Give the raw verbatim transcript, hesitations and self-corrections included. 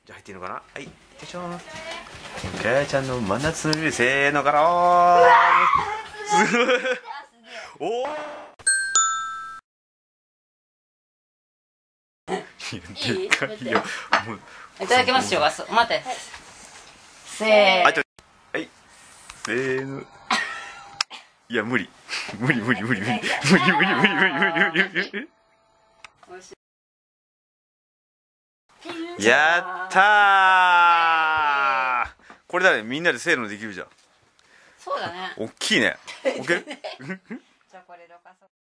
じゃあ入っていいのかな。はい、よいしょ。母ちゃんの真夏の夜、せーのからおーすごいおーいい？ でかいよ。もういただきますよ。待って。せーはい、せーの。いや無理無理無理無理無理無理無理無理無理無理無理無理。やったー。これだね、みんなでせーのできるじゃん。 そうだね。 大きいね。オッケー。 じゃあこれどかそう。